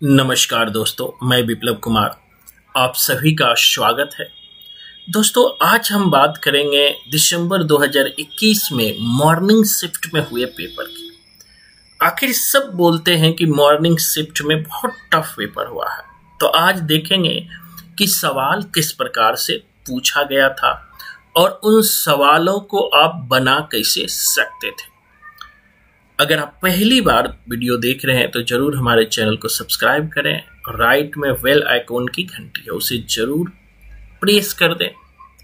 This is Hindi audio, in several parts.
नमस्कार दोस्तों, मैं विप्लव कुमार आप सभी का स्वागत है। दोस्तों, आज हम बात करेंगे दिसंबर 2021 में मॉर्निंग शिफ्ट में हुए पेपर की। आखिर सब बोलते हैं कि मॉर्निंग शिफ्ट में बहुत टफ पेपर हुआ है, तो आज देखेंगे कि सवाल किस प्रकार से पूछा गया था और उन सवालों को आप बना कैसे सकते थे। अगर आप पहली बार वीडियो देख रहे हैं तो जरूर हमारे चैनल को सब्सक्राइब करें और राइट में बेल आइकॉन की घंटी है उसे जरूर प्रेस कर दें,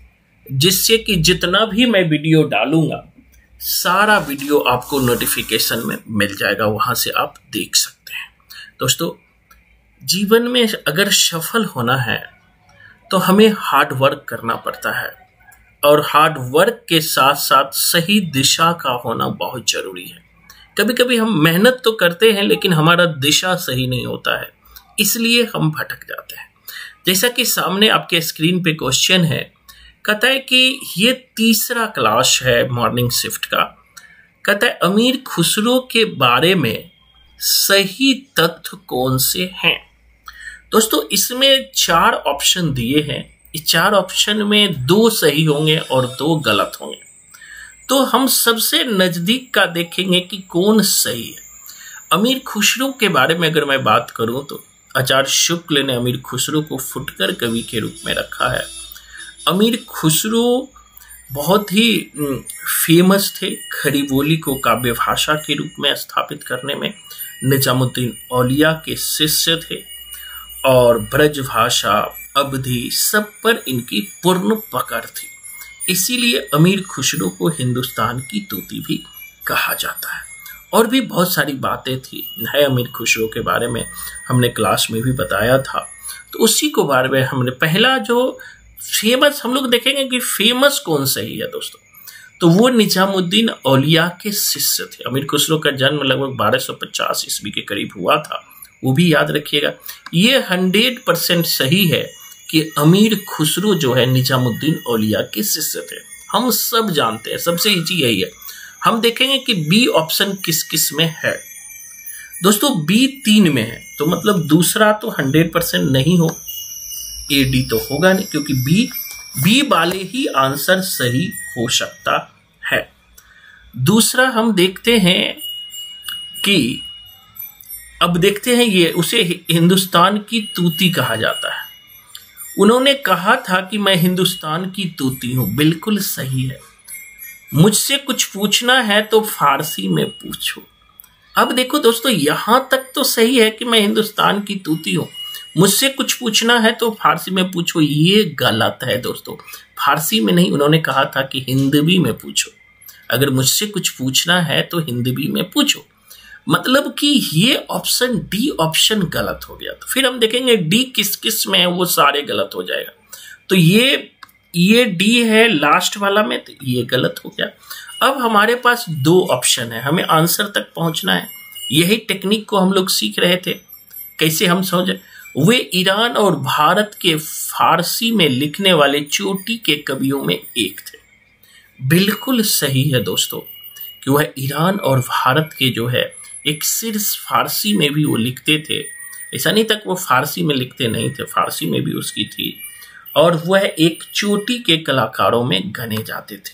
जिससे कि जितना भी मैं वीडियो डालूंगा सारा वीडियो आपको नोटिफिकेशन में मिल जाएगा, वहां से आप देख सकते हैं। दोस्तों, जीवन में अगर सफल होना है तो हमें हार्ड वर्क करना पड़ता है और हार्ड वर्क के साथ साथ सही दिशा का होना बहुत जरूरी है। कभी कभी हम मेहनत तो करते हैं लेकिन हमारा दिशा सही नहीं होता है, इसलिए हम भटक जाते हैं। जैसा कि सामने आपके स्क्रीन पे क्वेश्चन है, कहता है कि ये तीसरा क्लास है मॉर्निंग शिफ्ट का। कहता है अमीर खुसरो के बारे में सही तथ्य कौन से हैं। दोस्तों, इसमें 4 ऑप्शन दिए हैं। इस 4 ऑप्शन में 2 सही होंगे और 2 गलत होंगे। तो हम सबसे नजदीक का देखेंगे कि कौन सही है। अमीर खुसरो के बारे में अगर मैं बात करूं तो आचार्य शुक्ल ने अमीर खुसरो को फुटकर कवि के रूप में रखा है। अमीर खुसरो बहुत ही फेमस थे। खड़ी बोली को काव्य भाषा के रूप में स्थापित करने में निजामुद्दीन औलिया के शिष्य थे और ब्रज भाषा, अवधी सब पर इनकी पूर्ण पकड़ थी। इसीलिए अमीर खुसरो को हिंदुस्तान की तूती भी कहा जाता है। और भी बहुत सारी बातें थी है अमीर खुसरो के बारे में, हमने क्लास में भी बताया था। तो उसी को बारे में हमने पहला जो फेमस, हम लोग देखेंगे कि फेमस कौन सही है दोस्तों, तो वो निजामुद्दीन औलिया के शिष्य थे। अमीर खुसरो का जन्म लगभग 1250 ईस्वी के करीब हुआ था, वो भी याद रखिएगा। ये 100% सही है कि अमीर खुसरो जो है निजामुद्दीन औलिया के शिष्य थे। हम सब जानते हैं, सबसे इजी यही है। हम देखेंगे कि बी ऑप्शन किस किस में है। दोस्तों, बी 3 में है, तो मतलब दूसरा तो 100% नहीं हो, ए डी तो होगा नहीं, क्योंकि बी वाले ही आंसर सही हो सकता है। दूसरा हम देखते हैं कि अब देखते हैं ये उसे हिंदुस्तान की तूती कहा जाता है। उन्होंने कहा था कि मैं हिंदुस्तान की तूती हूं, बिल्कुल सही है। मुझसे कुछ पूछना है तो फारसी में पूछो। अब देखो दोस्तों, यहां तक तो सही है कि मैं हिंदुस्तान की तूती हूं, मुझसे कुछ पूछना है तो फारसी में पूछो, ये गलत है दोस्तों। फारसी में नहीं, उन्होंने कहा था कि हिंदवी में पूछो। अगर मुझसे कुछ पूछना है तो हिंदवी में पूछो, मतलब कि ये ऑप्शन डी ऑप्शन गलत हो गया। तो फिर हम देखेंगे डी किस किस में है, वो सारे गलत हो जाएगा। तो ये डी है लास्ट वाला में, तो ये गलत हो गया। अब हमारे पास 2 ऑप्शन है, हमें आंसर तक पहुंचना है। यही टेक्निक को हम लोग सीख रहे थे, कैसे हम समझे। वे ईरान और भारत के फारसी में लिखने वाले चोटी के कवियों में एक थे। बिल्कुल सही है दोस्तों कि वह ईरान और भारत के जो है एक सिर्फ फारसी में भी वो लिखते थे। ऐसा नहीं तक वो फारसी में लिखते नहीं थे, फारसी में भी उसकी थी, और वह एक चोटी के कलाकारों में गने जाते थे।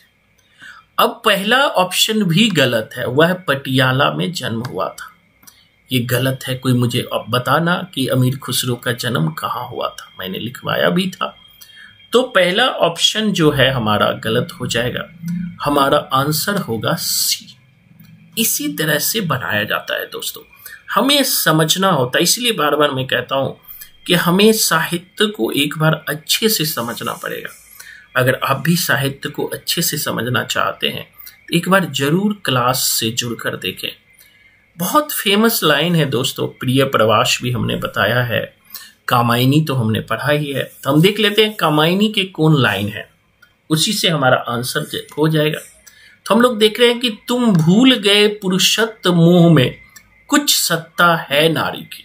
अब पहला ऑप्शन भी गलत है, वह पटियाला में जन्म हुआ था। ये गलत है। कोई मुझे अब बताना कि अमीर खुसरो का जन्म कहाँ हुआ था, मैंने लिखवाया भी था। तो पहला ऑप्शन जो है हमारा गलत हो जाएगा, हमारा आंसर होगा सी। इसी तरह से बनाया जाता है दोस्तों, हमें समझना होता है। इसलिए बार बार मैं कहता हूं कि हमें साहित्य को एक बार अच्छे से समझना पड़ेगा। अगर आप भी साहित्य को अच्छे से समझना चाहते हैं तो एक बार जरूर क्लास से जुड़कर देखें। बहुत फेमस लाइन है दोस्तों, प्रिय प्रवास भी हमने बताया है, कामायनी तो हमने पढ़ा ही है। तो हम देख लेते हैं कामायनी के कौन लाइन है, उसी से हमारा आंसर हो जाएगा। तो हम लोग देख रहे हैं कि तुम भूल गए पुरुषत्व मोह में कुछ सत्ता है नारी की।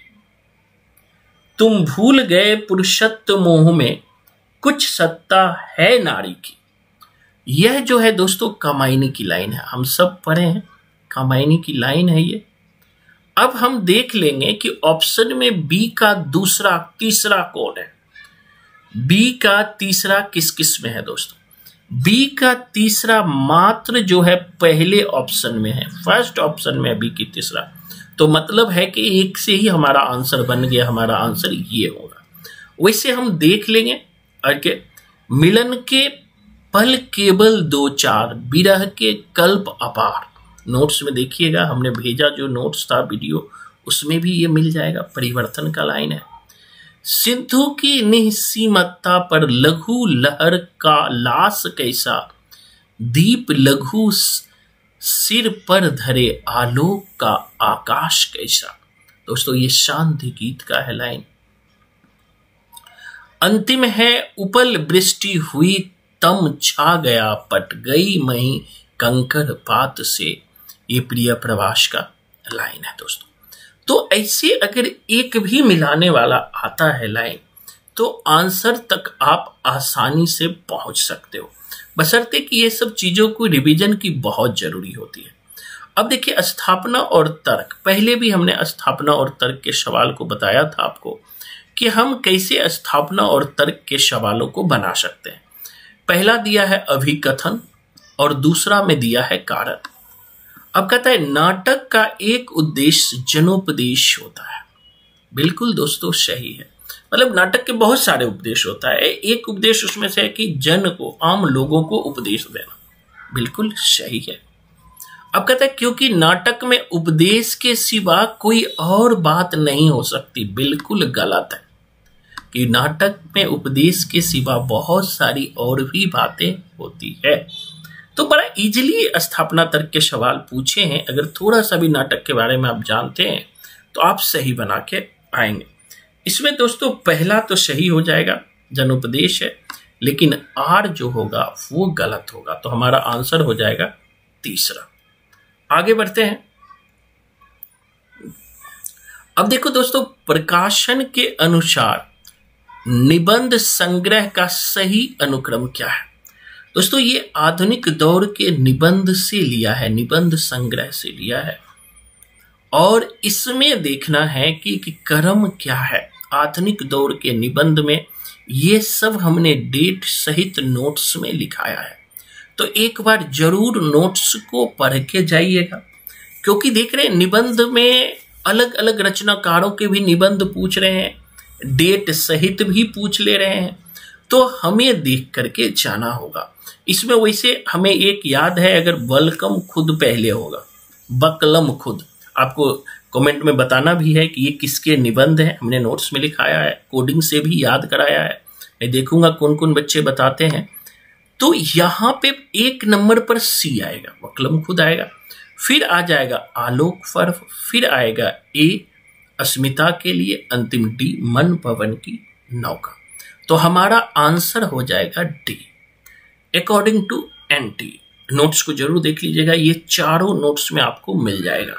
तुम भूल गए पुरुषत्व मोह में कुछ सत्ता है नारी की। यह जो है दोस्तों कामायनी की लाइन है, हम सब पढ़े हैं, कामायनी की लाइन है ये। अब हम देख लेंगे कि ऑप्शन में बी का तीसरा कौन है। बी का तीसरा किस किस में है दोस्तों? बी का तीसरा मात्र जो है पहले ऑप्शन में है, फर्स्ट ऑप्शन में है बी की तीसरा। तो मतलब है कि एक से ही हमारा आंसर बन गया, हमारा आंसर ये होगा। वैसे हम देख लेंगे आगे, मिलन के पल केवल दो चार, विरह के कल्प अपार। नोट्स में देखिएगा, हमने भेजा जो नोट्स था वीडियो, उसमें भी ये मिल जाएगा। परिवर्तन का लाइन है, सिंधु की निःसीमता पर लघु लहर का लाश कैसा, दीप लघु सिर पर धरे आलोक का आकाश कैसा। दोस्तों ये शांति गीत का है लाइन। अंतिम है उपल वृष्टि हुई तम छा गया, पट गई मही कंकर पात से। ये प्रिय प्रवास का लाइन है दोस्तों। तो ऐसे अगर एक भी मिलाने वाला आता है लाइन, तो आंसर तक आप आसानी से पहुंच सकते हो, बशर्ते कि ये सब चीजों को रिवीजन की बहुत जरूरी होती है। अब देखिए स्थापना और तर्क, पहले भी हमने स्थापना और तर्क के सवाल को बताया था आपको कि हम कैसे स्थापना और तर्क के सवालों को बना सकते हैं। पहला दिया है अभिकथन और दूसरा में दिया है कारण। अब कहता है नाटक का एक उद्देश्य जनोपदेश होता है। बिल्कुल दोस्तों सही है, मतलब नाटक के बहुत सारे उपदेश होता है, एक उपदेश उसमें से है कि जन को, आम लोगों को उपदेश देना। बिल्कुल सही है। अब कहता है क्योंकि नाटक में उपदेश के सिवा कोई और बात नहीं हो सकती। बिल्कुल गलत है कि नाटक में उपदेश के सिवा बहुत सारी और भी बातें होती है। तो बड़ा इजीली स्थापना तर्क के सवाल पूछे हैं। अगर थोड़ा सा भी नाटक के बारे में आप जानते हैं तो आप सही बना के आएंगे। इसमें दोस्तों पहला तो सही हो जाएगा, जनोपदेश है, लेकिन आर जो होगा वो गलत होगा। तो हमारा आंसर हो जाएगा तीसरा। आगे बढ़ते हैं। अब देखो दोस्तों, प्रकाशन के अनुसार निबंध संग्रह का सही अनुक्रम क्या है? दोस्तों ये आधुनिक दौर के निबंध से लिया है, निबंध संग्रह से लिया है, और इसमें देखना है कि क्रम क्या है। आधुनिक दौर के निबंध में ये सब हमने डेट सहित नोट्स में लिखाया है। तो एक बार जरूर नोट्स को पढ़ के जाइएगा, क्योंकि देख रहे हैं निबंध में अलग अलग रचनाकारों के भी निबंध पूछ रहे हैं, डेट सहित भी पूछ ले रहे हैं। तो हमें देख करके जाना होगा। इसमें वैसे हमें एक याद है, अगर बलकम खुद पहले होगा, बकलम खुद, आपको कमेंट में बताना भी है कि ये किसके निबंध है। हमने नोट्स में लिखाया है, कोडिंग से भी याद कराया है। मैं देखूंगा कौन कौन बच्चे बताते हैं। तो यहाँ पे एक नंबर पर सी आएगा, बकलम खुद आएगा, फिर आ जाएगा आलोक पर्व, फिर आएगा ए अस्मिता के लिए, अंतिम डी मन पवन की नौका। तो हमारा आंसर हो जाएगा D according to NT. Notes को जरूर देख लीजिएगा, ये चारों नोट्स में आपको मिल जाएगा।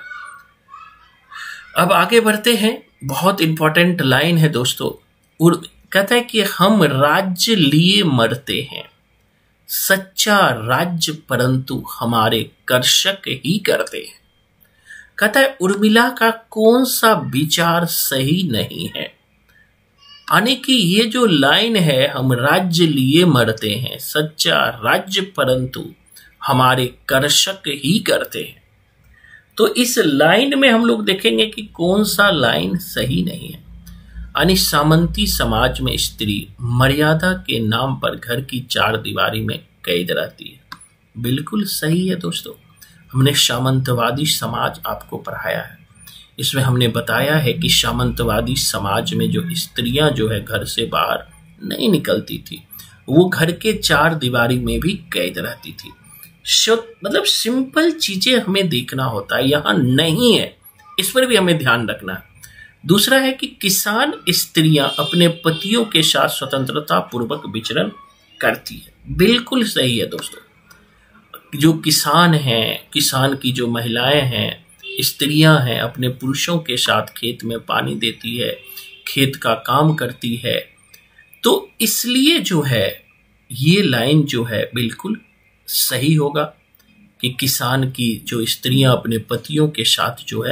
अब आगे बढ़ते हैं, बहुत इंपॉर्टेंट लाइन है दोस्तों। और कहता है कि हम राज्य लिए मरते हैं, सच्चा राज्य परंतु हमारे कर्षक ही करते हैं। कहता है उर्मिला का कौन सा विचार सही नहीं है। यानी कि ये जो लाइन है, हम राज्य लिए मरते हैं, सच्चा राज्य परंतु हमारे कर्षक ही करते हैं। तो इस लाइन में हम लोग देखेंगे कि कौन सा लाइन सही नहीं है। यानी सामंती समाज में स्त्री मर्यादा के नाम पर घर की चार दीवारी में कैद रहती है। बिल्कुल सही है दोस्तों। हमने सामंतवादी समाज आपको पढ़ाया है, इसमें हमने बताया है कि सामंतवादी समाज में जो स्त्रियां जो है घर से बाहर नहीं निकलती थी, वो घर के चार दीवारी में भी कैद रहती थी। मतलब सिंपल चीजें हमें देखना होता है, यहाँ नहीं है, इस पर भी हमें ध्यान रखना है। दूसरा है कि किसान स्त्रियां अपने पतियों के साथ स्वतंत्रता पूर्वक विचरण करती है। बिल्कुल सही है दोस्तों। जो किसान हैं, किसान की जो महिलाएं हैं, स्त्रियां हैं, अपने पुरुषों के साथ खेत में पानी देती है, खेत का काम करती है। तो इसलिए जो है ये लाइन जो है बिल्कुल सही होगा कि किसान की जो स्त्रियां अपने पतियों के साथ जो है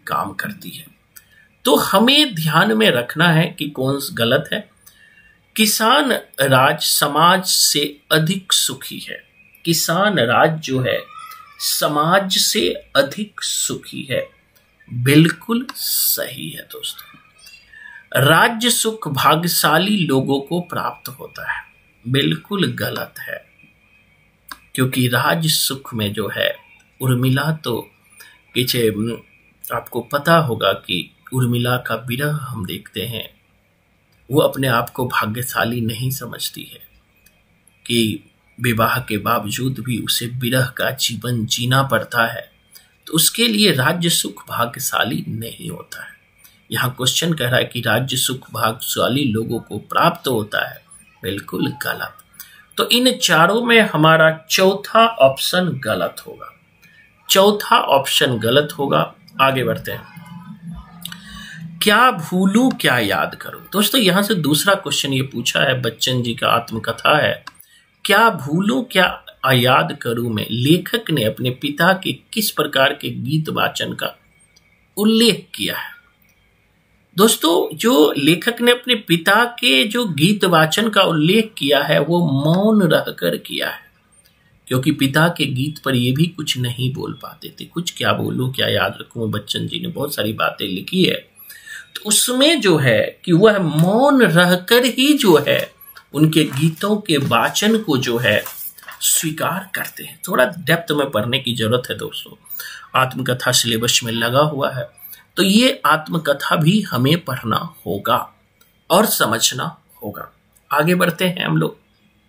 काम करती है। तो हमें ध्यान में रखना है कि कौन गलत है। किसान राज समाज से अधिक सुखी है। किसान राज जो है समाज से अधिक सुखी है, बिल्कुल सही है दोस्तों। राज्य सुख भाग्यशाली लोगों को प्राप्त होता है, बिल्कुल गलत है, क्योंकि राज सुख में जो है उर्मिला तो पीछे आपको पता होगा कि उर्मिला का विरह हम देखते हैं। वो अपने आप को भाग्यशाली नहीं समझती है कि विवाह के बावजूद भी उसे विरह का जीवन जीना पड़ता है, तो उसके लिए राज्य सुख भाग्यशाली नहीं होता है। यहाँ क्वेश्चन कह रहा है कि राज्य सुख भाग्यशाली लोगों को प्राप्त होता है, बिल्कुल गलत। तो इन चारों में हमारा चौथा ऑप्शन गलत होगा, चौथा ऑप्शन गलत होगा। आगे बढ़ते हैं। क्या भूलूं क्या याद करूं। दोस्तों यहां से दूसरा क्वेश्चन ये पूछा है, बच्चन जी का आत्मकथा है, क्या भूलूं क्या याद करूं में लेखक ने अपने पिता के किस प्रकार के गीत वाचन का उल्लेख किया है। दोस्तों जो लेखक ने अपने पिता के जो गीत वाचन का उल्लेख किया है वो मौन रहकर किया है, क्योंकि पिता के गीत पर ये भी कुछ नहीं बोल पाते थे। कुछ क्या बोलूं क्या याद रखूं, बच्चन जी ने बहुत सारी बातें लिखी है, तो उसमें जो है कि वह मौन रहकर ही जो है उनके गीतों के वाचन को जो है स्वीकार करते हैं। थोड़ा डेप्थ में पढ़ने की जरूरत है दोस्तों, आत्मकथा सिलेबस में लगा हुआ है, तो ये आत्मकथा भी हमें पढ़ना होगा और समझना होगा। आगे बढ़ते हैं हम लोग।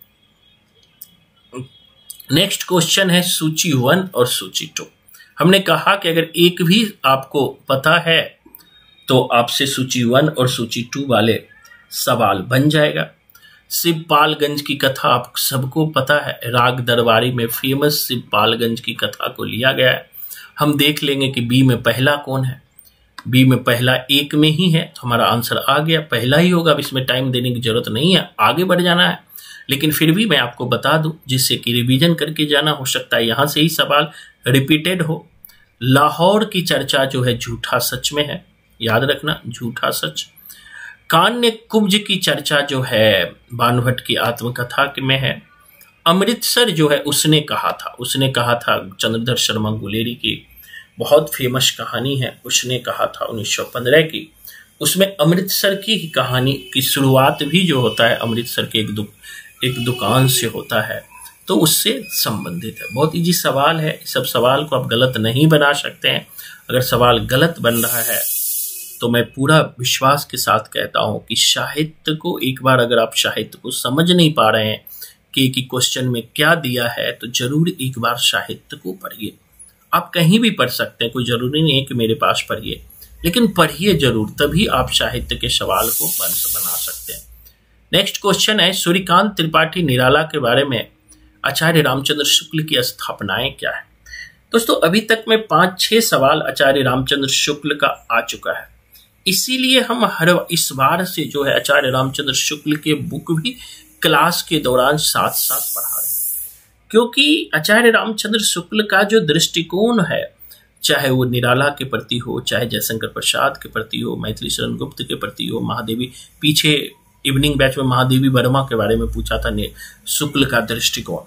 नेक्स्ट क्वेश्चन है सूची 1 और सूची 2। हमने कहा कि अगर एक भी आपको पता है तो आपसे सूची 1 और सूची 2 वाले सवाल बन जाएगा। शिवपालगंज की कथा आप सबको पता है, राग दरबारी में फेमस शिवपालगंज की कथा को लिया गया है। हम देख लेंगे कि बी में पहला कौन है। बी में पहला एक में ही है, तो हमारा आंसर आ गया, पहला ही होगा। अब इसमें टाइम देने की जरूरत नहीं है, आगे बढ़ जाना है। लेकिन फिर भी मैं आपको बता दूं जिससे कि रिवीजन करके जाना, हो सकता है यहां से ही सवाल रिपीटेड हो। लाहौर की चर्चा जो है झूठा सच में है, याद रखना, झूठा सच। कान्य कुब्ज की चर्चा जो है बाणभट्ट की आत्मकथा में है। अमृतसर जो है उसने कहा था चंद्रधर शर्मा गुलेरी की बहुत फेमस कहानी है, उसने कहा था 1915 की। उसमें अमृतसर की कहानी की शुरुआत भी जो होता है अमृतसर के एक दुकान से होता है, तो उससे संबंधित है। बहुत इजी सवाल है, सब सवाल को आप गलत नहीं बना सकते हैं। अगर सवाल गलत बन रहा है तो मैं पूरा विश्वास के साथ कहता हूं कि साहित्य को एक बार अगर आप साहित्य को समझ नहीं पा रहे हैं कि क्वेश्चन में क्या दिया है, तो जरूर एक बार साहित्य को पढ़िए। आप कहीं भी पढ़ सकते हैं, कोई जरूरी नहीं है कि मेरे पास पढ़िए, लेकिन पढ़िए जरूर, तभी आप साहित्य के सवाल को बना सकते हैं। नेक्स्ट क्वेश्चन है सूर्यकांत त्रिपाठी निराला के बारे में आचार्य रामचंद्र शुक्ल की स्थापनाएं क्या है। दोस्तों अभी तक में 5-6 सवाल आचार्य रामचंद्र शुक्ल का आ चुका है, इसीलिए हम इस बार से जो है आचार्य रामचंद्र शुक्ल के बुक भी क्लास के दौरान साथ साथ पढ़ा रहे हैं, क्योंकि आचार्य रामचंद्र शुक्ल का जो दृष्टिकोण है, चाहे वो निराला के प्रति हो, चाहे जयशंकर प्रसाद के प्रति हो, मैथिली शरण गुप्त के प्रति हो, महादेवी, पीछे इवनिंग बैच में महादेवी वर्मा के बारे में पूछा था शुक्ल का दृष्टिकोण,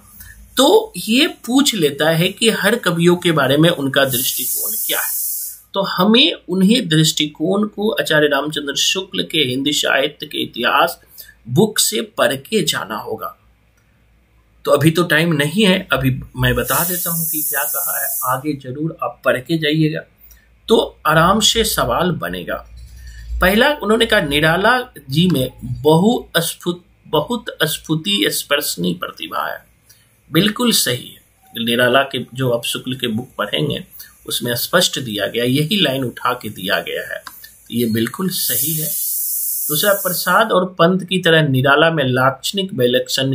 तो ये पूछ लेता है कि हर कवियों के बारे में उनका दृष्टिकोण क्या है। तो हमें उन्हीं दृष्टिकोण को आचार्य रामचंद्र शुक्ल के हिंदी साहित्य के इतिहास बुक से पढ़ के जाना होगा। तो अभी तो टाइम नहीं है, अभी मैं बता देता हूं कि क्या कहा है, आगे जरूर आप पढ़ के जाइएगा तो आराम से सवाल बनेगा। पहला उन्होंने कहा निराला जी में बहुत स्फूर्ति स्पर्शनीय प्रतिभा है, बिल्कुल सही है। निराला के जो आप शुक्ल के बुक पढ़ेंगे उसमें स्पष्ट दिया गया, यही लाइन उठा के दिया गया है, तो ये बिल्कुल सही है। दूसरा, प्रसाद और पंत की तरह निराला में लाक्षणिक वैलक्षण्य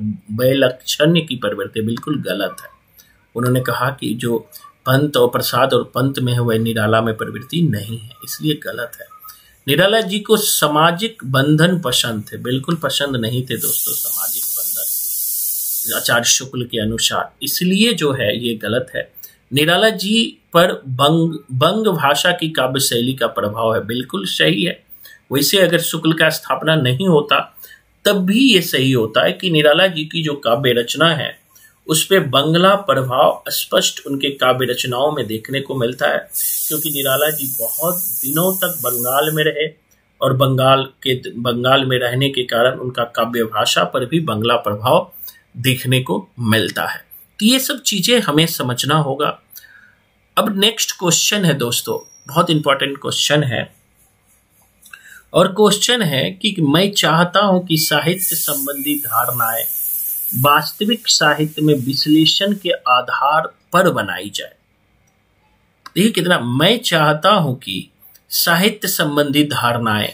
की प्रवृत्ति, बिल्कुल गलत है। उन्होंने कहा कि जो पंत और प्रसाद और पंत में है वह निराला में प्रवृत्ति नहीं है, इसलिए गलत है। निराला जी को सामाजिक बंधन पसंद थे, बिल्कुल पसंद नहीं थे दोस्तों सामाजिक बंधन आचार्य शुक्ल के अनुसार, इसलिए जो है ये गलत है। निराला जी पर बंग भाषा की काव्य शैली का प्रभाव है, बिल्कुल सही है। वैसे अगर शुक्ल का स्थापना नहीं होता तब भी ये सही होता है कि निराला जी की जो काव्य रचना है उस पे बंगला प्रभाव स्पष्ट उनके काव्य रचनाओं में देखने को मिलता है, क्योंकि निराला जी बहुत दिनों तक बंगाल में रहे और बंगाल में रहने के कारण उनका काव्य भाषा पर भी बंगला प्रभाव देखने को मिलता है। तो ये सब चीजें हमें समझना होगा। अब नेक्स्ट क्वेश्चन है दोस्तों, बहुत इंपॉर्टेंट क्वेश्चन है, और क्वेश्चन है कि मैं चाहता हूं कि साहित्य संबंधी धारणाएं वास्तविक साहित्य में विश्लेषण के आधार पर बनाई जाए। देखिए कितना, मैं चाहता हूं कि साहित्य संबंधी धारणाएं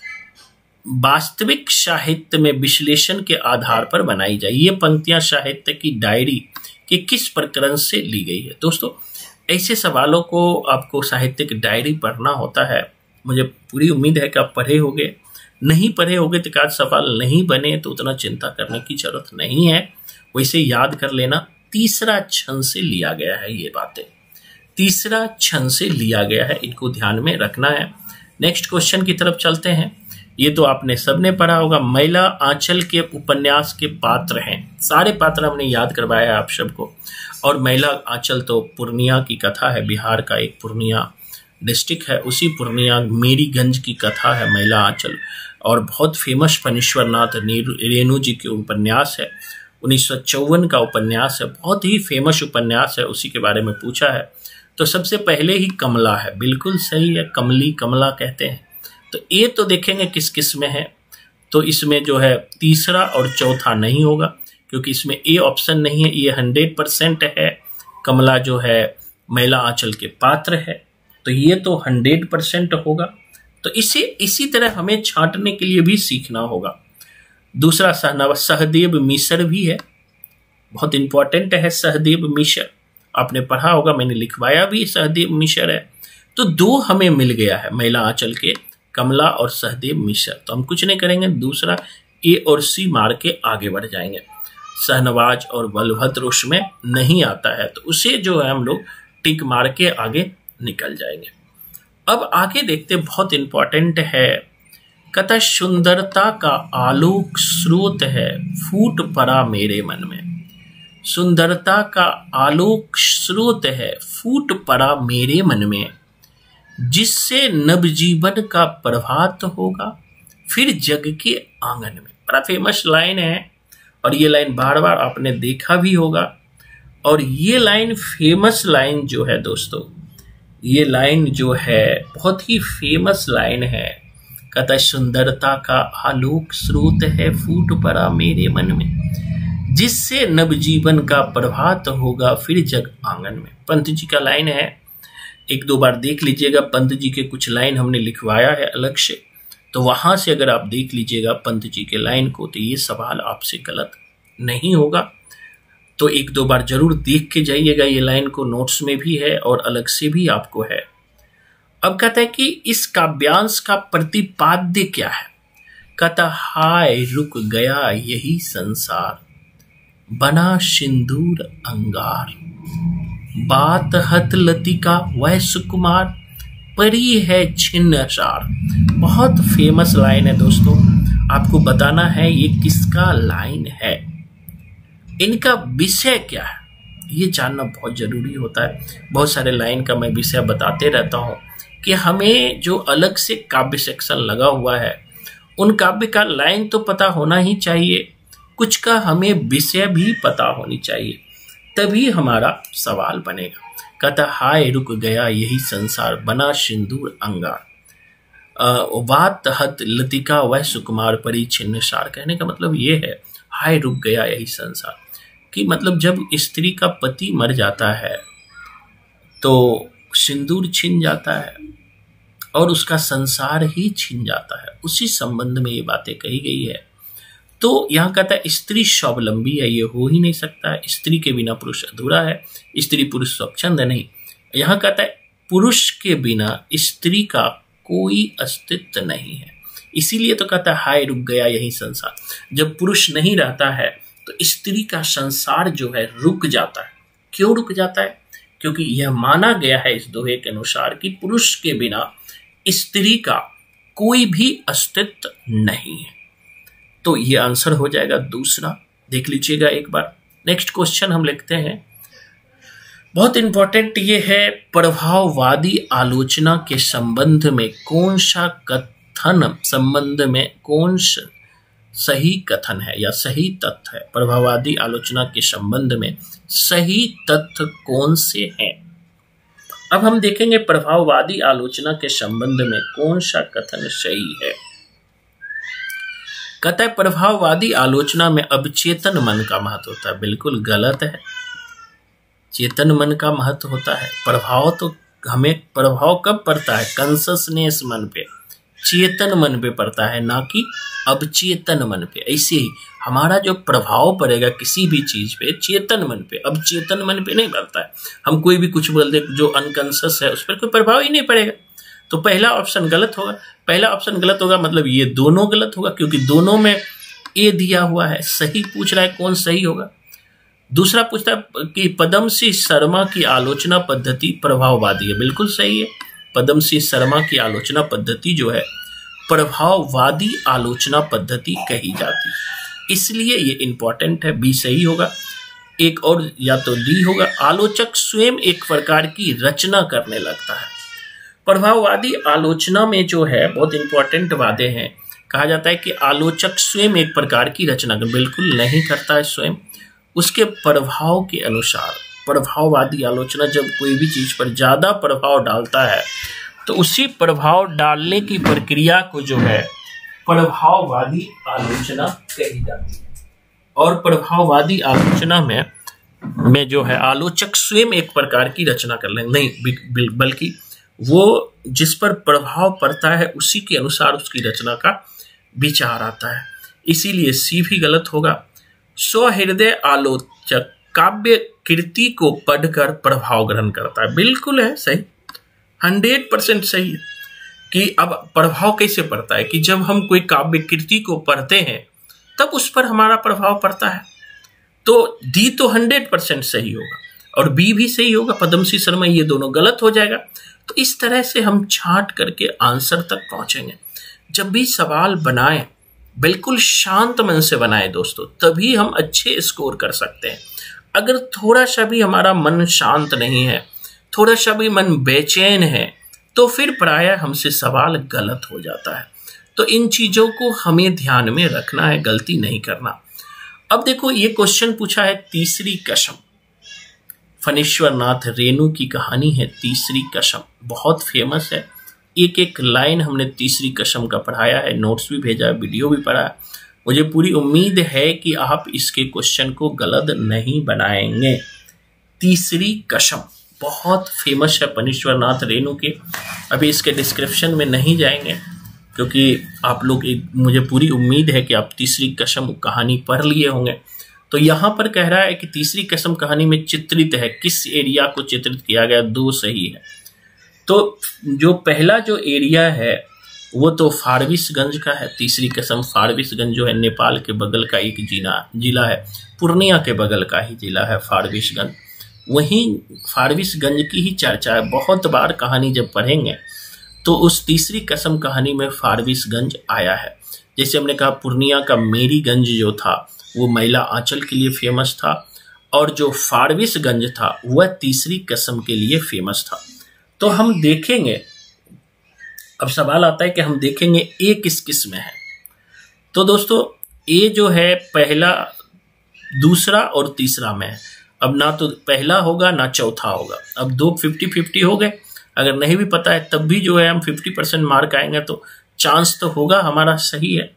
वास्तविक साहित्य में विश्लेषण के आधार पर बनाई जाए। ये पंक्तियां साहित्य की डायरी के किस प्रकरण से ली गई है? दोस्तों ऐसे सवालों को आपको साहित्य की डायरी पढ़ना होता है। मुझे पूरी उम्मीद है कि आप पढ़े होंगे। नहीं पढ़े होंगे तो आज सवाल नहीं बने तो उतना चिंता करने की जरूरत नहीं है। वैसे याद कर लेना, तीसरा छंद से लिया गया है, ये बातें तीसरा छंद से लिया गया है, इनको ध्यान में रखना है। नेक्स्ट क्वेश्चन की तरफ चलते हैं। ये तो आपने सबने पढ़ा होगा। मैला आंचल के उपन्यास के पात्र हैं, सारे पात्र हमने याद करवाया है आप सबको। और मैला आंचल तो पूर्णिया की कथा है, बिहार का एक पूर्णिया डिस्ट्रिक्ट है, उसी पूर्णिया मेरीगंज की कथा है मैला आंचल, और बहुत फेमस फणीश्वरनाथ रेणु जी के उपन्यास है। 1954 का उपन्यास है, बहुत ही फेमस उपन्यास है, उसी के बारे में पूछा है। तो सबसे पहले ही कमला है, बिल्कुल सही है, कमली कमला कहते हैं। तो ये तो देखेंगे किस किस में है, तो इसमें जो है तीसरा और चौथा नहीं होगा, क्योंकि इसमें ए ऑप्शन नहीं है। ये 100% है, कमला जो है मैला आंचल के पात्र है, तो ये तो 100% होगा। तो इसी तरह हमें छांटने के लिए भी सीखना होगा। दूसरा सहदेव मिश्र भी है, बहुत इंपॉर्टेंट है सहदेव मिश्र, आपने पढ़ा होगा, मैंने लिखवाया भी सहदेव मिश्र है। तो दो हमें मिल गया है, मैला आंचल के कमला और सहदेव मिश्र। तो हम कुछ नहीं करेंगे, दूसरा ए और सी मार के आगे बढ़ जाएंगे। शहनवाज और बलभद्र उसमें नहीं आता है, तो उसे जो है हम लोग टिक मार के आगे निकल जाएंगे। अब आगे देखते, बहुत इंपॉर्टेंट है। कथा सुंदरता का आलोक स्रोत है, फूट पड़ा मेरे मन में। सुंदरता का आलोक स्रोत है, फूट पड़ा मेरे मन में, जिससे नवजीवन का प्रभात होगा फिर जग के आंगन में। बड़ा फेमस लाइन है, और ये लाइन बार बार आपने देखा भी होगा। और ये लाइन फेमस लाइन जो है दोस्तों, ये लाइन जो है बहुत ही फेमस लाइन है। कथा सुंदरता का आलोक स्रोत है, फूट पड़ा मेरे मन में, जिससे नवजीवन का प्रभात होगा फिर जग आंगन में। पंत जी का लाइन है, एक दो बार देख लीजिएगा। पंत जी के कुछ लाइन हमने लिखवाया है अलग से, तो वहां से अगर आप देख लीजिएगा पंत जी के लाइन को, तो ये सवाल आपसे गलत नहीं होगा। तो एक दो बार जरूर देख के जाइएगा, ये लाइन को नोट्स में भी है और अलग से भी आपको है। अब कहता है कि इस काव्यांश का प्रतिपाद्य क्या है? कहता हाय रुक गया यही संसार, बना सिंदूर अंगार, बात हत लतिका वह सुकुमार, परी है छिन्न सार। बहुत फेमस लाइन है दोस्तों, आपको बताना है ये किसका लाइन है, इनका विषय क्या है, ये जानना बहुत जरूरी होता है। बहुत सारे लाइन का मैं विषय बताते रहता हूँ कि हमें जो अलग से काव्य सेक्शन लगा हुआ है, उन काव्य का लाइन तो पता होना ही चाहिए, कुछ का हमें विषय भी पता होनी चाहिए, तभी हमारा सवाल बनेगा। कहता हाय रुक गया यही संसार, बना सिंदूर अंगार, बात हत लतिका वह सुकुमार, परी छिन्न सार। कहने का मतलब ये है, हाय रुक गया यही संसार, कि मतलब जब स्त्री का पति मर जाता है तो सिंदूर छिन जाता है और उसका संसार ही छिन जाता है। उसी संबंध में ये बातें कही गई है। तो यहाँ कहता है स्त्री स्वावलंबी है, ये हो ही नहीं सकता है, स्त्री के बिना पुरुष अधूरा है, स्त्री पुरुष स्वच्छंद नहीं। यहाँ कहता है पुरुष के बिना स्त्री का कोई अस्तित्व नहीं है, इसीलिए तो कहता है हाय रुक गया यही संसार। जब पुरुष नहीं रहता है तो स्त्री का संसार जो है रुक जाता है। क्यों रुक जाता है? क्योंकि यह माना गया है इस दोहे के अनुसार कि पुरुष के बिना स्त्री का कोई भी अस्तित्व नहीं है। तो ये आंसर हो जाएगा दूसरा। देख लीजिएगा एक बार। नेक्स्ट क्वेश्चन हम लिखते हैं, बहुत इंपॉर्टेंट ये है, प्रभाववादी आलोचना के संबंध में कौन सा कथन संबंध में कौन सा सही कथन है या सही तथ्य है। प्रभाववादी आलोचना के संबंध में सही तथ्य कौन से हैं। अब हम देखेंगे प्रभाववादी आलोचना के संबंध में कौन सा कथन सही है। कहता है प्रभाववादी आलोचना में अवचेतन मन का महत्व होता है। बिल्कुल गलत है। चेतन मन का महत्व होता है। प्रभाव तो हमें प्रभाव कब पड़ता है, कॉन्शसनेस मन पे, चेतन मन पे पड़ता है, ना कि अवचेतन मन पे। ऐसे ही हमारा जो प्रभाव पड़ेगा किसी भी चीज पे, चेतन मन पे, अवचेतन मन पे नहीं पड़ता है। हम कोई भी कुछ बोल दे जो अनकॉन्शियस है उस पर कोई प्रभाव ही नहीं पड़ेगा। तो पहला ऑप्शन गलत होगा। पहला ऑप्शन गलत होगा मतलब ये दोनों गलत होगा, क्योंकि दोनों में ए दिया हुआ है। सही पूछ रहा है कौन सही होगा। दूसरा पूछता है कि पद्मश्री शर्मा की आलोचना पद्धति प्रभाववादी है। बिल्कुल सही है। पद्मश्री शर्मा की आलोचना पद्धति जो है प्रभाववादी आलोचना पद्धति कही जाती है, इसलिए ये इंपॉर्टेंट है। बी सही होगा। एक और या तो डी होगा, आलोचक स्वयं एक प्रकार की रचना करने लगता है। प्रभाववादी आलोचना में जो है बहुत इंपॉर्टेंट वादे हैं। कहा जाता है कि आलोचक स्वयं एक प्रकार की रचना बिल्कुल नहीं करता है स्वयं, उसके प्रभाव के अनुसार। प्रभाववादी आलोचना जब कोई भी चीज पर ज्यादा प्रभाव डालता है तो उसी प्रभाव डालने की प्रक्रिया को जो है प्रभाववादी आलोचना कही जाती है। और प्रभाववादी आलोचना में जो है आलोचक स्वयं एक प्रकार की रचना कर ले नहीं, बल्कि वो जिस पर प्रभाव पड़ता है उसी के अनुसार उसकी रचना का विचार आता है। इसीलिए सी भी गलत होगा। स्वहृदय आलोचक काव्य कृति को पढ़कर प्रभाव ग्रहण करता है। बिल्कुल है सही, 100% सही है। कि अब प्रभाव कैसे पड़ता है कि जब हम कोई काव्य कृति को पढ़ते हैं तब उस पर हमारा प्रभाव पड़ता है। तो डी तो 100% सही होगा और बी भी सही होगा। पद्मश्री शर्मा ये दोनों गलत हो जाएगा। तो इस तरह से हम छांट करके आंसर तक पहुंचेंगे। जब भी सवाल बनाएं बिल्कुल शांत मन से बनाएं दोस्तों, तभी हम अच्छे स्कोर कर सकते हैं। अगर थोड़ा सा भी हमारा मन शांत नहीं है, थोड़ा सा भी मन बेचैन है, तो फिर प्रायः हमसे सवाल गलत हो जाता है। तो इन चीजों को हमें ध्यान में रखना है, गलती नहीं करना। अब देखो ये क्वेश्चन पूछा है तीसरी कसम। फणीश्वर नाथ रेणु की कहानी है तीसरी कसम, बहुत फेमस है। एक एक लाइन हमने तीसरी कसम का पढ़ाया है, नोट्स भी भेजा है, वीडियो भी पढ़ा है। मुझे पूरी उम्मीद है कि आप इसके क्वेश्चन को गलत नहीं बनाएंगे। तीसरी कसम बहुत फेमस है फणीश्वर नाथ रेणु के। अभी इसके डिस्क्रिप्शन में नहीं जाएंगे क्योंकि आप लोग मुझे पूरी उम्मीद है कि आप तीसरी कसम कहानी पढ़ लिए होंगे। तो यहाँ पर कह रहा है कि तीसरी कसम कहानी में चित्रित है, किस एरिया को चित्रित किया गया, दो सही है। तो जो पहला जो एरिया है वो तो फारबिसगंज का है। तीसरी कसम फारबिसगंज जो है नेपाल के बगल का एक जिला है, पूर्णिया के बगल का ही जिला है फारबिसगंज। वहीं फारबिसगंज की ही चर्चा है। बहुत बार कहानी जब पढ़ेंगे तो उस तीसरी कसम कहानी में फारबिसगंज आया है। जैसे हमने कहा पूर्णिया का मेरीगंज जो था वो महिला आंचल के लिए फेमस था, और जो फारबिसगंज था वह तीसरी कसम के लिए फेमस था। तो हम देखेंगे, अब सवाल आता है कि हम देखेंगे ए किस किस में है। तो दोस्तों ए जो है पहला, दूसरा और तीसरा में है। अब ना तो पहला होगा ना चौथा होगा। अब दो 50-50 हो गए। अगर नहीं भी पता है तब भी जो है हम 50% मार्क आएंगे, तो चांस तो होगा हमारा सही है।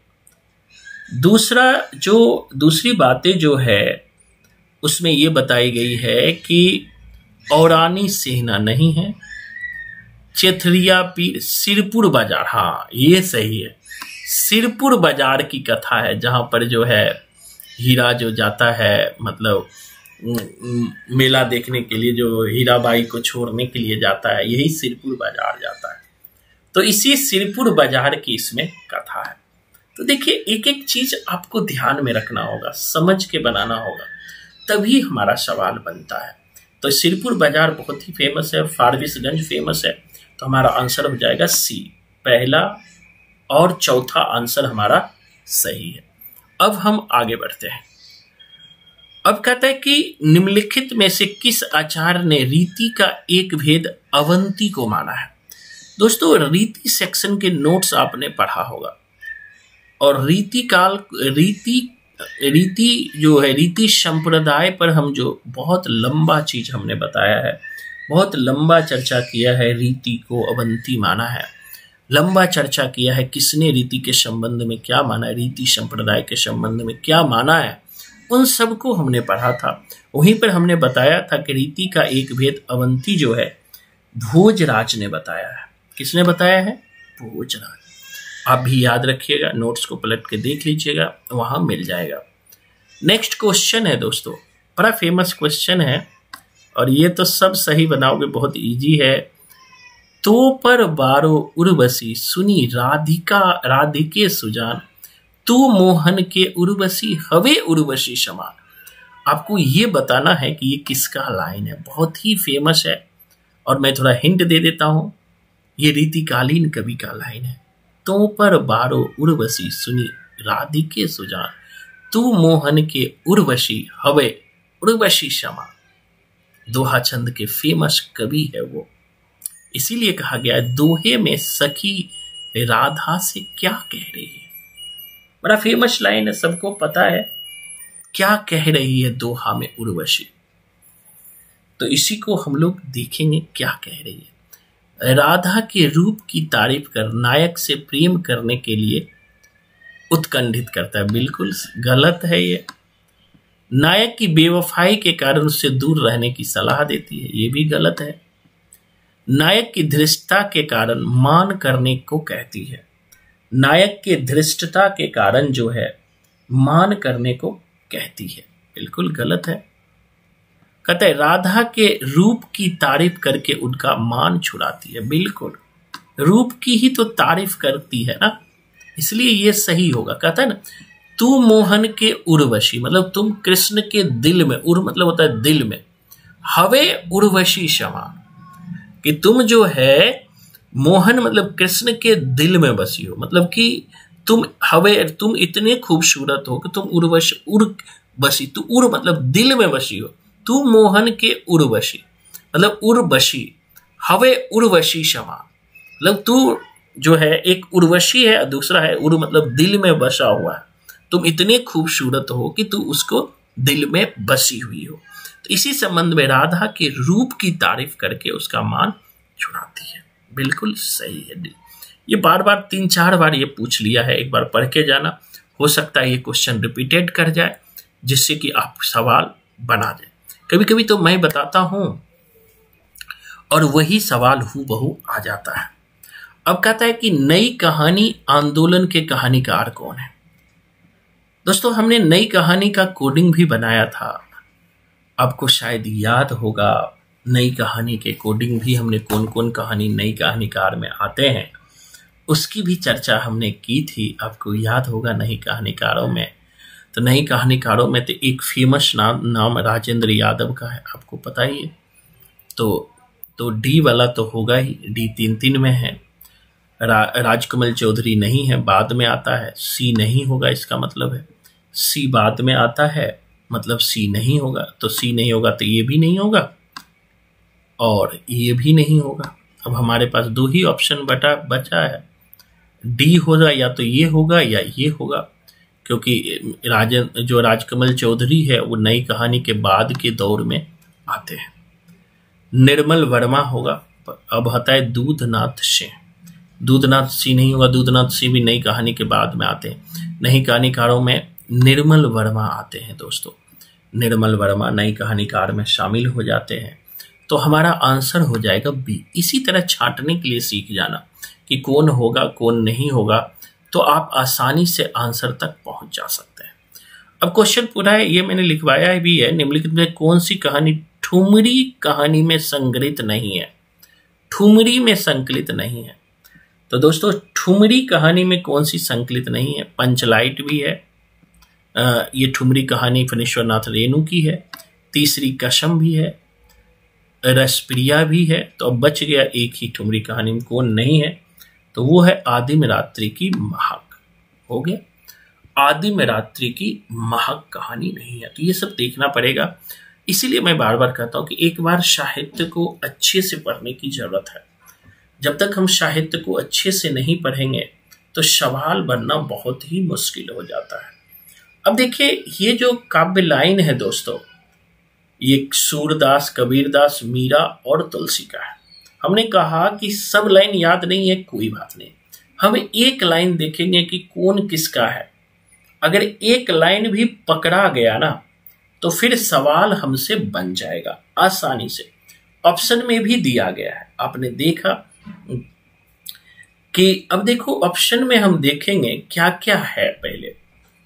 दूसरी बातें जो है उसमें ये बताई गई है कि औरानी सेहना नहीं है, चेथरिया पीर, सिरपुर बाजार, हाँ ये सही है। सिरपुर बाजार की कथा है जहां पर जो है हीरा जो जाता है, मतलब मेला देखने के लिए, जो हीराबाई को छोड़ने के लिए जाता है, यही सिरपुर बाजार जाता है। तो इसी सिरपुर बाजार की इसमें कथा है। तो देखिए एक एक चीज आपको ध्यान में रखना होगा, समझ के बनाना होगा, तभी हमारा सवाल बनता है। तो सिरपुर बाजार बहुत ही फेमस है, फारबिसगंज फेमस है। तो हमारा आंसर हो जाएगा सी, पहला और चौथा आंसर हमारा सही है। अब हम आगे बढ़ते हैं। अब कहता है कि निम्नलिखित में से किस आचार्य ने रीति का एक भेद अवंती को माना है। दोस्तों, रीति सेक्शन के नोट्स आपने पढ़ा होगा, और रीति जो है, रीति संप्रदाय पर हम जो बहुत लंबा चीज हमने बताया है, बहुत लंबा चर्चा किया है। रीति को अवंती माना है, लंबा चर्चा किया है किसने रीति के संबंध में क्या माना है, रीति संप्रदाय के संबंध में क्या माना है, उन सब को हमने पढ़ा था। वहीं पर हमने बताया था कि रीति का एक भेद अवंती जो है भोजराज ने बताया है। किसने बताया है? भोजराज। आप भी याद रखिएगा, नोट्स को पलट के देख लीजिएगा, वहां मिल जाएगा। नेक्स्ट क्वेश्चन है दोस्तों, बड़ा फेमस क्वेश्चन है, और ये तो सब सही बनाओगे, बहुत इजी है। तो पर बारो उर्वशी सुनी राधिके सुजान, तू मोहन के उर्वशी हवे उर्वशी समान। आपको ये बताना है कि ये किसका लाइन है, बहुत ही फेमस है। और मैं थोड़ा हिंट दे देता हूं, ये रीतिकालीन कवि का लाइन है। तो पर बारो उर्वशी सुनी राधिके सुजान, तू मोहन के उर्वशी हवे उर्वशी समान। दोहा छंद के फेमस कवि है वो, इसीलिए कहा गया दोहे में सखी राधा से क्या कह रही है। बड़ा फेमस लाइन है, सबको पता है क्या कह रही है दोहा में उर्वशी। तो इसी को हम लोग देखेंगे क्या कह रही है। राधा के रूप की तारीफ कर नायक से प्रेम करने के लिए उत्कंठित करता है। बिल्कुल गलत है ये। नायक की बेवफाई के कारण उससे दूर रहने की सलाह देती है, ये भी गलत है। नायक की धृष्टता के कारण मान करने को कहती है। नायक के धृष्टता के कारण जो है मान करने को कहती है, बिल्कुल गलत है। कहते हैं राधा के रूप की तारीफ करके उनका मान छुड़ाती है। बिल्कुल, रूप की ही तो तारीफ करती है ना, इसलिए ये सही होगा। कहता है ना, तू मोहन के उर्वशी, मतलब तुम कृष्ण के दिल में, उर मतलब होता है दिल में, हवे उर्वशी समान, कि तुम जो है मोहन मतलब कृष्ण के दिल में बसी हो, मतलब कि तुम इतने खूबसूरत हो कि तुम उर्वशी, तू उर मतलब दिल में बसी हो, तू मोहन के उर्वशी मतलब उर्वशी, हवे उर्वशी समान, मतलब तू जो है एक उर्वशी है, दूसरा है उर मतलब दिल में बसा हुआ है। तुम इतने खूबसूरत हो कि तू उसको दिल में बसी हुई हो। तो इसी संबंध में राधा के रूप की तारीफ करके उसका मान छुड़ाती है। बिल्कुल सही है। ये बार बार 3-4 बार ये पूछ लिया है, एक बार पढ़ के जाना, हो सकता है ये क्वेश्चन रिपीटेड कर जाए, जिससे कि आप सवाल बना दें। कभी कभी तो मैं बताता हूं और वही सवाल हूबहू आ जाता है। अब कहता है कि नई कहानी आंदोलन के कहानीकार कौन है। दोस्तों, हमने नई कहानी का कोडिंग भी बनाया था, आपको शायद याद होगा। नई कहानी के कोडिंग भी हमने कौन कौन कहानी नई कहानीकार में आते हैं उसकी भी चर्चा हमने की थी, आपको याद होगा। नई कहानीकारों में तो नई कहानीकारों में तो एक फेमस नाम राजेंद्र यादव का है, आपको पता ही है। तो डी वाला तो होगा ही, डी 3 में है। राजकमल चौधरी नहीं है, बाद में आता है। सी नहीं होगा, इसका मतलब है सी बाद में आता है, मतलब सी नहीं होगा। तो सी नहीं होगा तो ये भी नहीं होगा और ये भी नहीं होगा। अब हमारे पास 2 ही ऑप्शन बचा है, डी होगा, या तो ये होगा या ये होगा, क्योंकि राजकमल चौधरी है वो नई कहानी के बाद के दौर में आते हैं। निर्मल वर्मा होगा। अब आता है दूधनाथ सिंह। दूधनाथ सिंह नहीं होगा, दूधनाथ सिंह भी नई कहानी के बाद में आते हैं। नई कहानीकारों में निर्मल वर्मा आते हैं दोस्तों, निर्मल वर्मा नई कहानीकार में शामिल हो जाते हैं। तो हमारा आंसर हो जाएगा बी। इसी तरह छांटने के लिए सीख जाना कि कौन होगा कौन नहीं होगा, तो आप आसानी से आंसर तक पहुंच जा सकते हैं। अब क्वेश्चन पूरा है, ये मैंने लिखवाया भी है। निम्नलिखित में कौन सी कहानी ठुमरी कहानी में संकलित नहीं है। ठुमरी में संकलित नहीं है। तो दोस्तों, ठुमरी कहानी में कौन सी संकलित नहीं है? पंचलाइट भी है। ये ठुमरी कहानी फणीश्वर नाथ रेणु की है। तीसरी कसम भी है। रसप्रिया भी है, तो अब बच गया एक ही ठुमरी कहानी में कौन नहीं है, तो वो है आदिम रात्रि की महक। हो गया, आदिम रात्रि की महक कहानी नहीं है, तो ये सब देखना पड़ेगा। इसीलिए मैं बार बार कहता हूं कि एक बार साहित्य को अच्छे से पढ़ने की जरूरत है। जब तक हम साहित्य को अच्छे से नहीं पढ़ेंगे तो सवाल बनना बहुत ही मुश्किल हो जाता है। अब देखिए, ये जो काव्य लाइन है दोस्तों, ये सूरदास, कबीरदास, मीरा और तुलसी का है। हमने कहा कि सब लाइन याद नहीं है, कोई बात नहीं, हम एक लाइन देखेंगे कि कौन किसका है। अगर एक लाइन भी पकड़ा गया ना तो फिर सवाल हमसे बन जाएगा आसानी से। ऑप्शन में भी दिया गया है, आपने देखा कि अब देखो ऑप्शन में हम देखेंगे क्या क्या है। पहले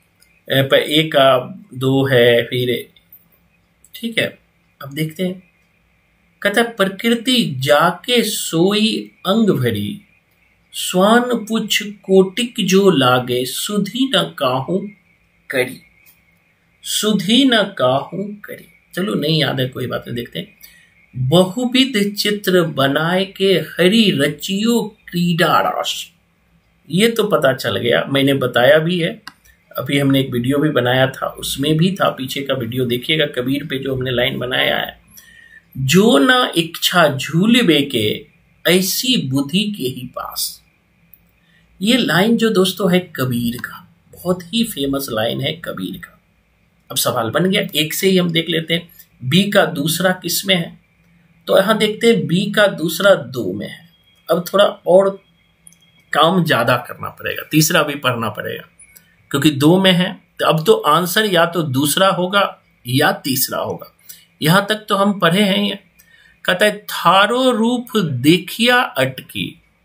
एक दो है, फिर ठीक है, अब देखते हैं। कहता प्रकृति जाके सोई अंग भरी, स्वान पुछ कोटिक जो लागे, सुधी न काहू करी, सुधी न काहू करी। चलो नहीं याद है, कोई बात नहीं, देखते हैं। बहुविध चित्र बनाए के हरि रचियो क्रीडा रास। ये तो पता चल गया, मैंने बताया भी है, अभी हमने एक वीडियो भी बनाया था, उसमें भी था, पीछे का वीडियो देखिएगा, कबीर पे जो हमने लाइन बनाया है, जो ना इच्छा झूलवे के, ऐसी बुद्धि के ही पास। ये लाइन जो दोस्तों है कबीर का, बहुत ही फेमस लाइन है कबीर का। अब सवाल बन गया, एक से ही हम देख लेते हैं। बी का दूसरा किस में है, तो यहां देखते हैं बी का दूसरा 2 में है। अब थोड़ा और काम ज्यादा करना पड़ेगा, तीसरा भी पढ़ना पड़ेगा, क्योंकि 2 में है। तो अब तो आंसर या तो दूसरा होगा या तीसरा होगा। यहां तक तो हम पढ़े हैं। ये कहता है थारो रूप देखिया अटकी,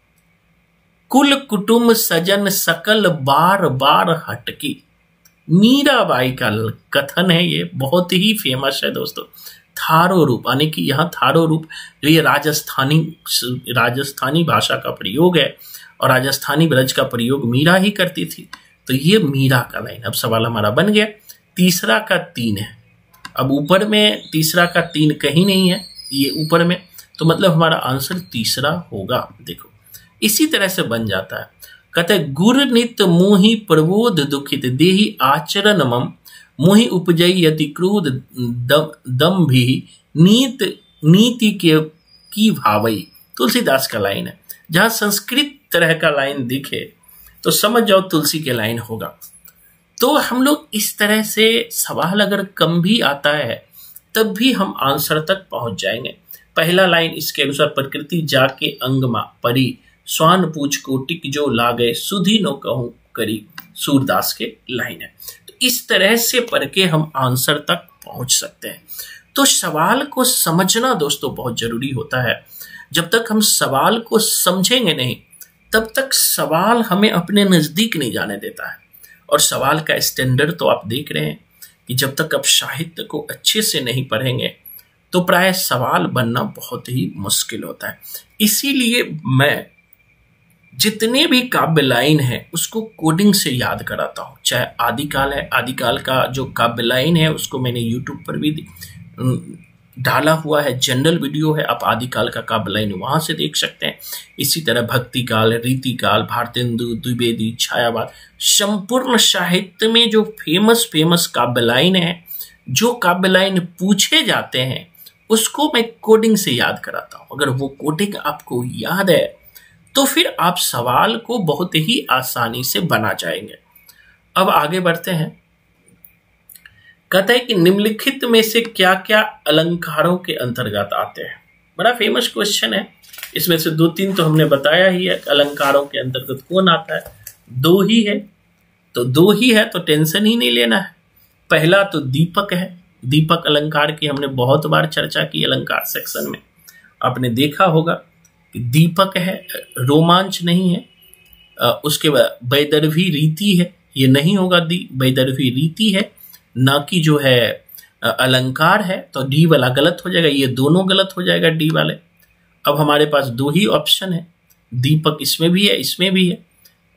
कुल कुटुंब सजन सकल बार बार हटकी। मीराबाई का कथन है, ये बहुत ही फेमस है दोस्तों। थारो रूप यानी कि यहाँ थारो रूप, ये राजस्थानी भाषा का प्रयोग है और राजस्थानी ब्रज का प्रयोग मीरा ही करती थी, तो ये मीरा का लाइन। अब सवाल हमारा बन गया, तीसरा का 3 है। अब ऊपर में तीसरा का 3 कहीं नहीं है, ये ऊपर में, तो मतलब हमारा आंसर तीसरा होगा। देखो इसी तरह से बन जाता है। कहते गुर नित मोहि प्रबोध दुखित, देहि आचरण मम, मोहि उपजई अति क्रोध दम भी, नीति के की भावई। तुलसीदास का लाइन है। जहां संस्कृत तरह का लाइन दिखे तो समझ जाओ तुलसी के लाइन होगा। तो हम लोग इस तरह से सवाल अगर कम भी आता है तब भी हम आंसर तक पहुंच जाएंगे। पहला लाइन इसके अनुसार, प्रकृति जाके अंग मा परी, स्वान पूछ कोटिक जो लागे, सुधी नो कहूं करी। सूरदास के लाइन है। तो इस तरह से पढ़ के हम आंसर तक पहुंच सकते हैं। तो सवाल को समझना दोस्तों बहुत जरूरी होता है। जब तक हम सवाल को समझेंगे नहीं तब तक सवाल हमें अपने नजदीक नहीं जाने देता है। और सवाल का स्टैंडर्ड तो आप देख रहे हैं कि जब तक आप साहित्य को अच्छे से नहीं पढ़ेंगे तो प्राय सवाल बनना बहुत ही मुश्किल होता है। इसीलिए मैं जितने भी काव्य लाइन है उसको कोडिंग से याद कराता हूँ। चाहे आदिकाल है, आदिकाल का जो काव्य लाइन है उसको मैंने यूट्यूब पर भी डाला हुआ है, जनरल वीडियो है, आप आदिकाल का काव्य लाइन वहां से देख सकते हैं। इसी तरह भक्ति काल, रीति काल, भारतेंदु, द्विवेदी, छायावाद, संपूर्ण साहित्य में जो फेमस काव्य लाइन है, जो काव्य लाइन पूछे जाते हैं उसको मैं कोडिंग से याद कराता हूँ। अगर वो कोडिंग आपको याद है तो फिर आप सवाल को बहुत ही आसानी से बना जाएंगे। अब आगे बढ़ते हैं। कहता है कि निम्नलिखित में से क्या क्या अलंकारों के अंतर्गत आते हैं। बड़ा फेमस क्वेश्चन है। इसमें से 2-3 तो हमने बताया ही है। अलंकारों के अंतर्गत कौन आता है? 2 ही है, तो 2 ही है तो टेंशन ही नहीं लेना है। पहला तो दीपक है। दीपक अलंकार की हमने बहुत बार चर्चा की अलंकार सेक्शन में, आपने देखा होगा कि दीपक है, रोमांच नहीं है। उसके बाद वैदर्भी रीति है, ये नहीं होगा, वैदर्भी रीति है ना कि जो है अलंकार है, तो डी वाला गलत हो जाएगा, ये दोनों गलत हो जाएगा डी वाले। अब हमारे पास 2 ही ऑप्शन है, दीपक इसमें भी है, इसमें भी है।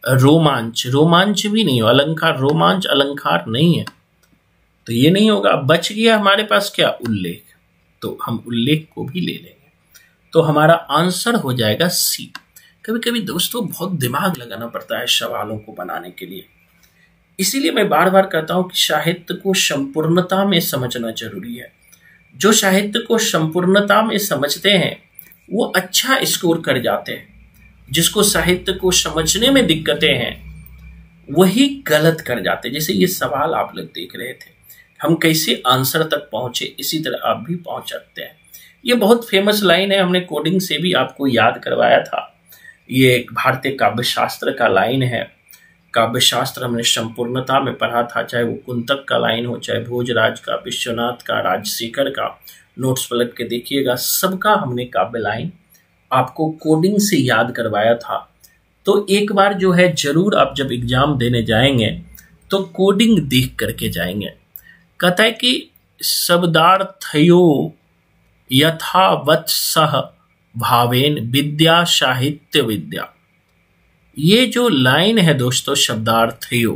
रोमांच भी नहीं हो, अलंकार, रोमांच अलंकार नहीं है, तो ये नहीं होगा। बच गया हमारे पास क्या? उल्लेख, तो हम उल्लेख को भी ले लेंगे। तो हमारा आंसर हो जाएगा सी। कभी कभी दोस्तों बहुत दिमाग लगाना पड़ता है सवालों को बनाने के लिए, इसीलिए मैं बार बार कहता हूं कि साहित्य को संपूर्णता में समझना जरूरी है। जो साहित्य को संपूर्णता में समझते हैं वो अच्छा स्कोर कर जाते हैं, जिसको साहित्य को समझने में दिक्कतें हैं वही गलत कर जाते हैं। जैसे ये सवाल आप लोग देख रहे थे, हम कैसे आंसर तक पहुंचे, इसी तरह आप भी पहुंच सकते हैं। ये बहुत फेमस लाइन है, हमने कोडिंग से भी आपको याद करवाया था। ये एक भारतीय काव्यशास्त्र का लाइन है। काव्यशास्त्र हमने संपूर्णता में पढ़ा था, चाहे वो कुंतक का लाइन हो, चाहे भोजराज का, विश्वनाथ का, राजशेखर का। नोट्स पलट के देखिएगा, सबका हमने काव्य लाइन आपको कोडिंग से याद करवाया था। तो एक बार जो है जरूर आप जब एग्जाम देने जाएंगे तो कोडिंग देख करके जाएंगे। कहता है कि शब्दार्थयो यथावत्सह भावेन विद्या साहित्य विद्या। ये जो लाइन है दोस्तों, शब्दार्थयो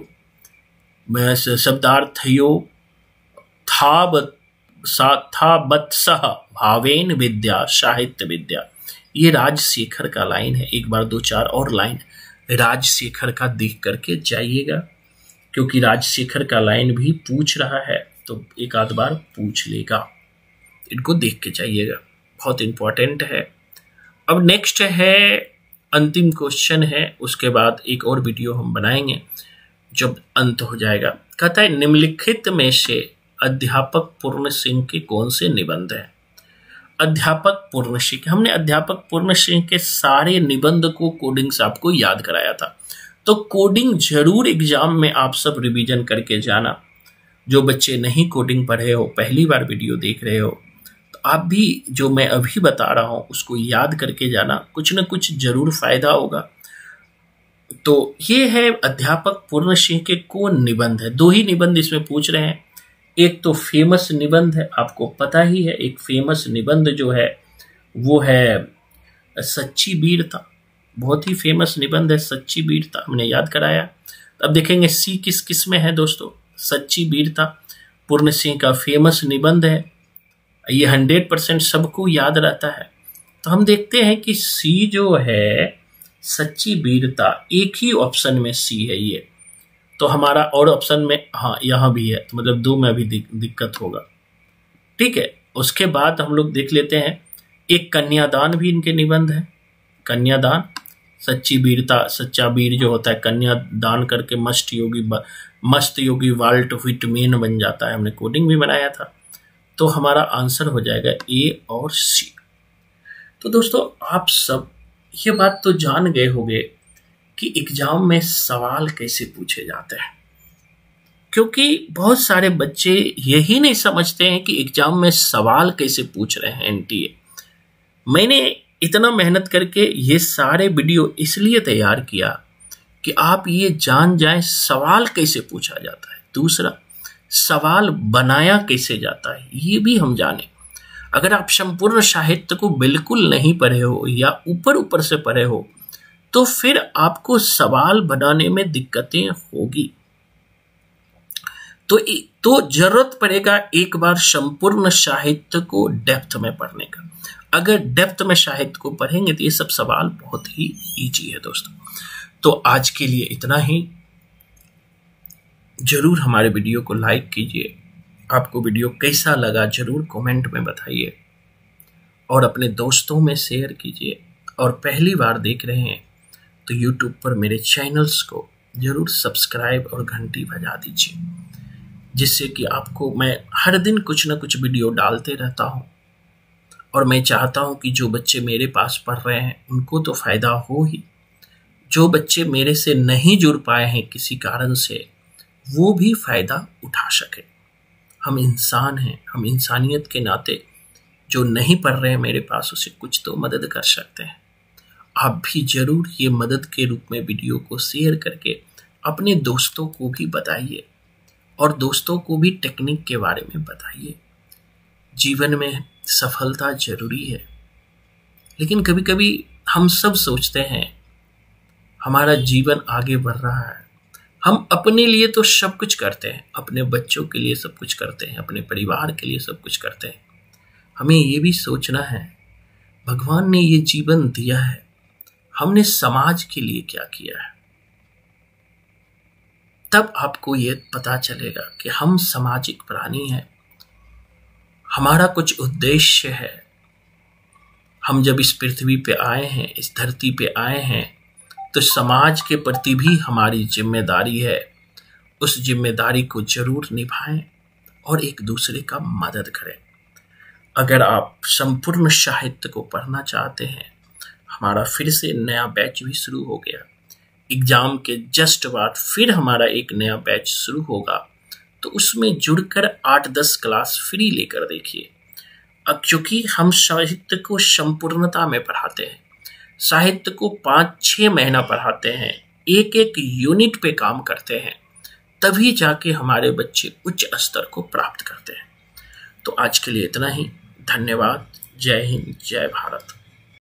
थावत्सह भावेन विद्या साहित्य विद्या, ये राजशेखर का लाइन है। एक बार 2-4 और लाइन राजशेखर का देख करके जाइएगा, क्योंकि राजशेखर का लाइन भी पूछ रहा है तो एक आध बार पूछ लेगा। इनको देख के जाइएगा, बहुत इंपॉर्टेंट है। अब नेक्स्ट है, अंतिम क्वेश्चन है, उसके बाद एक और वीडियो हम बनाएंगे जब अंत हो जाएगा। कहता है निम्नलिखित में से अध्यापक पूर्ण सिंह के कौन से निबंध हैं? अध्यापक पूर्ण सिंह, हमने अध्यापक पूर्ण सिंह के सारे निबंध को कोडिंग से आपको याद कराया था। तो कोडिंग जरूर एग्जाम में आप सब रिवीजन करके जाना। जो बच्चे नहीं कोडिंग पढ़े हो, पहली बार वीडियो देख रहे हो, तो आप भी जो मैं अभी बता रहा हूं उसको याद करके जाना, कुछ न कुछ जरूर फायदा होगा। तो ये है अध्यापक पूर्ण सिंह के कौन निबंध है। 2 ही निबंध इसमें पूछ रहे हैं। एक तो फेमस निबंध है, आपको पता ही है, एक फेमस निबंध जो है वो है सच्ची वीरता। बहुत ही फेमस निबंध है सच्ची वीरता, हमने याद कराया। अब देखेंगे सी किस किस में है दोस्तों। सच्ची वीरता पूर्ण सिंह का फेमस निबंध है, ये 100% सबको याद रहता है। तो हम देखते हैं कि सी जो है सच्ची वीरता, एक ही ऑप्शन में सी है ये। तो हमारा और ऑप्शन में हाँ यहाँ भी है, तो मतलब 2 में भी दिक्कत होगा। ठीक है, उसके बाद हम लोग देख लेते हैं, एक कन्यादान भी इनके निबंध है। कन्यादान, सच्ची वीरता, सच्चा वीर जो होता है कन्यादान करके मस्त योगी वाल्ट विटमेन बन जाता है। हमने कोडिंग भी बनाया था। तो हमारा आंसर हो जाएगा ए और सी। तो दोस्तों आप सब ये बात तो जान गए होंगे कि एग्जाम में सवाल कैसे पूछे जाते हैं, क्योंकि बहुत सारे बच्चे यही नहीं समझते हैं कि एग्जाम में सवाल कैसे पूछ रहे हैं एनटीए। मैंने इतना मेहनत करके ये सारे वीडियो इसलिए तैयार किया कि आप ये जान जाएं सवाल कैसे पूछा जाता है, दूसरा सवाल बनाया कैसे जाता है ये भी हम जाने। अगर आप संपूर्ण साहित्य को बिल्कुल नहीं पढ़े हो या ऊपर ऊपर से पढ़े हो तो फिर आपको सवाल बनाने में दिक्कतें होगी। तो जरूरत पड़ेगा एक बार संपूर्ण साहित्य को डेप्थ में पढ़ने का। अगर डेप्थ में साहित्य को पढ़ेंगे तो ये सब सवाल बहुत ही इजी है दोस्तों। तो आज के लिए इतना ही। जरूर हमारे वीडियो को लाइक कीजिए, आपको वीडियो कैसा लगा जरूर कमेंट में बताइए, और अपने दोस्तों में शेयर कीजिए। और पहली बार देख रहे हैं तो YouTube पर मेरे चैनल्स को जरूर सब्सक्राइब और घंटी बजा दीजिए, जिससे कि आपको मैं हर दिन कुछ ना कुछ वीडियो डालते रहता हूं। और मैं चाहता हूं कि जो बच्चे मेरे पास पढ़ रहे हैं उनको तो फायदा हो ही, जो बच्चे मेरे से नहीं जुड़ पाए हैं किसी कारण से वो भी फायदा उठा सके। हम इंसान हैं, हम इंसानियत के नाते जो नहीं पढ़ रहे हैं मेरे पास उसे कुछ तो मदद कर सकते हैं। आप भी जरूर ये मदद के रूप में वीडियो को शेयर करके अपने दोस्तों को भी बताइए, और दोस्तों को भी टेक्निक के बारे में बताइए। जीवन में सफलता जरूरी है, लेकिन कभी कभी हम सब सोचते हैं हमारा जीवन आगे बढ़ रहा है, हम अपने लिए तो सब कुछ करते हैं, अपने बच्चों के लिए सब कुछ करते हैं, अपने परिवार के लिए सब कुछ करते हैं। हमें ये भी सोचना है भगवान ने ये जीवन दिया है, हमने समाज के लिए क्या किया है। तब आपको ये पता चलेगा कि हम सामाजिक प्राणी हैं, हमारा कुछ उद्देश्य है। हम जब इस पृथ्वी पे आए हैं, इस धरती पे आए हैं, तो समाज के प्रति भी हमारी जिम्मेदारी है। उस जिम्मेदारी को जरूर निभाएं और एक दूसरे का मदद करें। अगर आप संपूर्ण साहित्य को पढ़ना चाहते हैं, हमारा फिर से नया बैच भी शुरू हो गया। एग्जाम के जस्ट बाद फिर हमारा एक नया बैच शुरू होगा, तो उसमें जुड़कर 8-10 क्लास फ्री लेकर देखिए। अब चूंकि हम साहित्य को संपूर्णता में पढ़ाते हैं, साहित्य को 5-6 महीना पढ़ाते हैं, एक यूनिट पे काम करते हैं, तभी जाके हमारे बच्चे उच्च स्तर को प्राप्त करते हैं। तो आज के लिए इतना ही। धन्यवाद। जय हिंद, जय भारत।